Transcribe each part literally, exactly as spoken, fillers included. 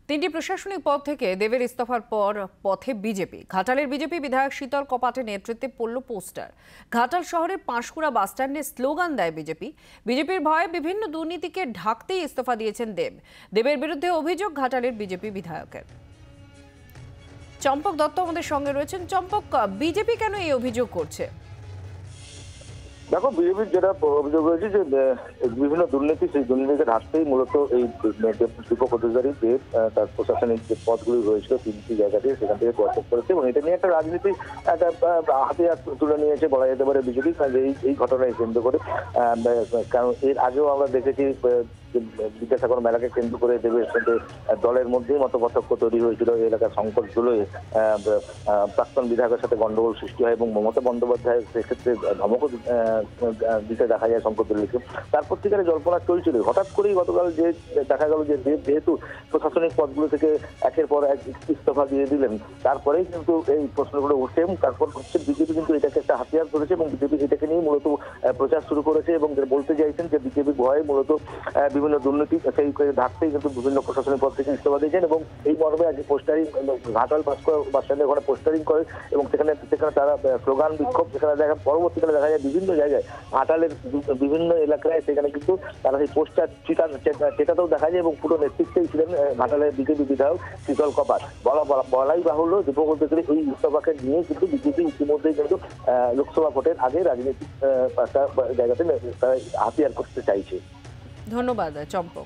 তিনটি প্রশাসনিক পদ থেকে দেবের ইস্তফার পর পথে বিজেপি। ঘাটালের বিজেপি বিধায়ক শীতল কপাটের নেতৃত্বে পড়ল পোস্টার। ঘাটাল শহরের পাঁশকুড়া বাসস্ট্যান্ডে স্লোগান দেয় বিজেপি। বিজেপির ভয়ে বিভিন্ন দুর্নীতিকে ঢাকতেই ইস্তফা দিয়েছেন দেব। দেবের বিরুদ্ধে অভিযোগ ঘাটালের বিজেপি বিধায়কের। চম্পক দত্ত আমাদের সঙ্গে রয়েছেন। চম্পক, বিজেপি কেন এই অভিযোগ করছে? দেখো, বিজেপির যেটা অভিযোগ রয়েছে যে বিভিন্ন দুর্নীতি, সেই দুর্নীতিকে ঢাকতেই মূলত এই দীপক অধিকারী যে তার প্রশাসনিক যে পদগুলি রয়েছিল তিনটি জায়গাতে সেখান থেকে পদত্যাগ করেছে এবং এটা নিয়ে একটা রাজনীতি একটা হাতিয়ার তুলে নিয়েছে বলা যেতে পারে বিজেপি। কারণ এই এই ঘটনায় কেন্দ্র করে, কারণ এর আগেও আমরা দেখেছি বিদ্যাসাগর মেলাকে কেন্দ্র করে দেবের সাথে দলের মধ্যেই মতপার্থক্য তৈরি হয়েছিল। এই এলাকার সংকট তুলে প্রাক্তন বিধায়কের সাথে গন্ডগোল সৃষ্টি হয় এবং মমতা বন্দ্যোপাধ্যায় সেক্ষেত্রে ধমক দিতে দেখা যায় সংকট তুলেছে। তারপর থেকে জল্পনা চলছিল। হঠাৎ করেই গতকাল যে দেখা গেল যে দেব যেহেতু প্রশাসনিক পদগুলো থেকে একের পর এক ইস্তফা দিয়ে দিলেন, তারপরেই কিন্তু এই প্রশ্নগুলো উঠছে এবং তারপর হচ্ছে বিজেপি কিন্তু এটাকে একটা হাতিয়ার ধরেছে এবং বিজেপি এটাকে নিয়ে মূলত প্রচার শুরু করেছে এবং বলতে চাইছেন যে বিজেপি ভয়ে মূলত বিভিন্ন দুর্নীতি সেই ঢাকতেই কিন্তু বিভিন্ন প্রশাসনিক পদ থেকে ইস্তফা দিয়েছেন এবং এই মর্মে আজকে পোস্টারিং ঘাটাল বাস স্ট্যান্ডে ওখানে পোস্টারিং করে এবং সেখানে সেখানে তারা স্লোগান বিক্ষোভ সেখানে দেখা পরবর্তীকালে দেখা যায় বিভিন্ন জায়গায় ঘাটালের বিভিন্ন এলাকায় সেখানে কিন্তু তারা সেই পোস্টার চেটাতেও দেখা যায় এবং পুরো নেতৃত্বেই ছিলেন ঘাটালের বিজেপি বিধায়ক শীতল কপাট। বলা বলাই বাহুল্য দীপক অধিকারী এই ইস্তফাকে নিয়ে কিন্তু বিজেপি ইতিমধ্যেই কিন্তু লোকসভা ভোটের আগে রাজনৈতিক জায়গাতে তারা হাতিয়ার করতে চাইছে। ধন্যবাদ চম্পক।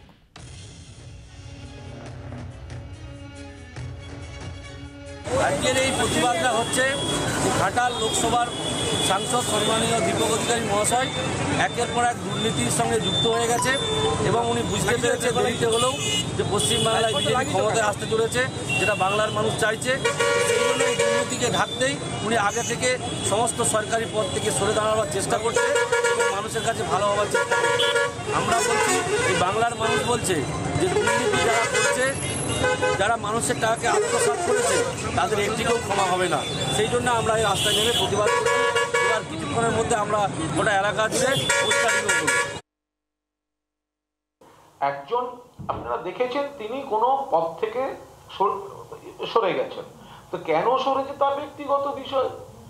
আজকের এই প্রতিবাদটা হচ্ছে ঘাটাল লোকসভার সাংসদ সম্মানীয় দীপক অধিকারী মহাশয় একের পর এক দুর্নীতির সঙ্গে যুক্ত হয়ে গেছে এবং উনি বুঝতে পেরেছে দেরিতে হলেও যে পশ্চিমবাংলায় বিজেপি ক্ষমতায় আসতে চলেছে, যেটা বাংলার মানুষ চাইছে। সেই জন্য এই দুর্নীতিকে ঢাকতেই উনি আগে থেকে সমস্ত সরকারি পদ থেকে সরে দাঁড়াবার চেষ্টা করছে এবং মানুষের কাছে ভালো হওয়ার চেষ্টা করছে। আমরা বলছি, এই বাংলার মানুষ বলছে যে দুর্নীতি যারা করছে, যারা মানুষের টাকাকে আত্মসাৎ করেছে, তাদের একটিকেও ক্ষমা হবে না। সেই জন্য আমরা এই রাস্তায় নেমে প্রতিবাদ করছি। এবার কিছুক্ষণের মধ্যে আমরা গোটা এলাকা জুড়ে পোস্টারিং করব। একজন আপনারা দেখেছেন তিনি কোনো পদ থেকে সরে গেছেন, তো কেন সরেছে তার ব্যক্তিগত বিষয়।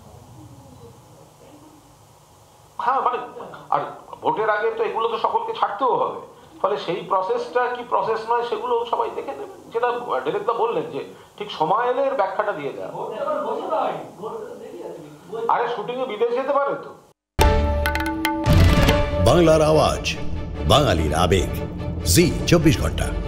হ্যাঁ, মানে আর ভোটের আগে তো এগুলো তো সকলকে ছাড়তেও হবে, ফলে সেই প্রসেসটা কি প্রসেস নয় সেগুলো সবাই দেখে নেবেন। যেটা ডিরেক্টর বললেন যে ঠিক সময় এলে এর ব্যাখ্যাটা দিয়ে দেওয়া। আরে শুটিং এ বিদেশ যেতে পারে তো। বাংলার আওয়াজ, বাঙালির আবেগ, জি চব্বিশ ঘন্টা।